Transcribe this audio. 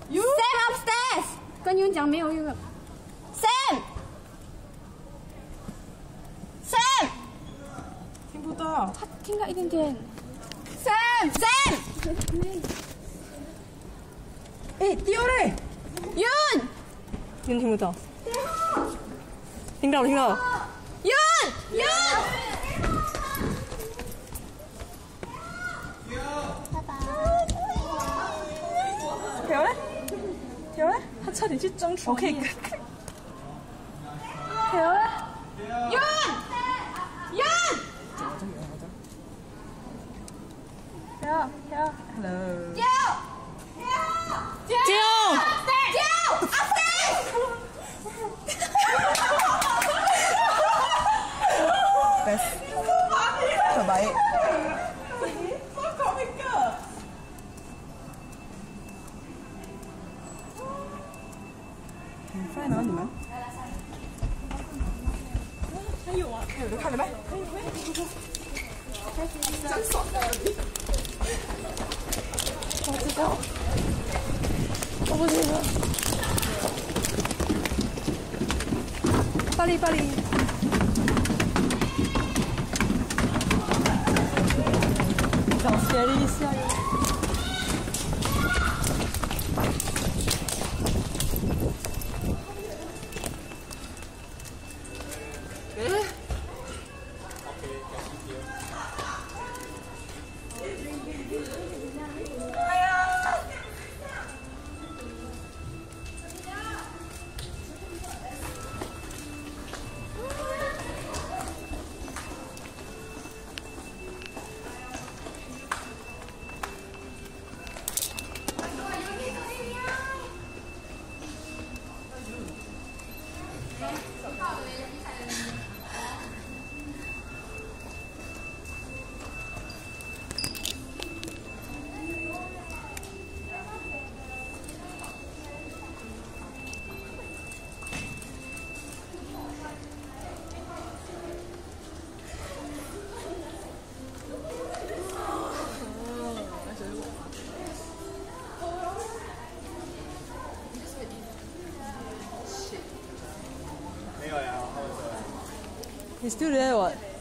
Sam upstairs， 跟你们讲没有用。Sam， 听不到， 他听到一点点。Sam， 哎，丢嘞 Yun， 听不到，听到了。 Yun， 有嘞，有嘞，他差点去装床。我可以看。有嘞 Yun， Hello。Best， terbaik。很快呢，你们？还有啊，还有的看了没？真爽的！ 我知道，我不知道。巴黎， 小学了一下。He's still there, what?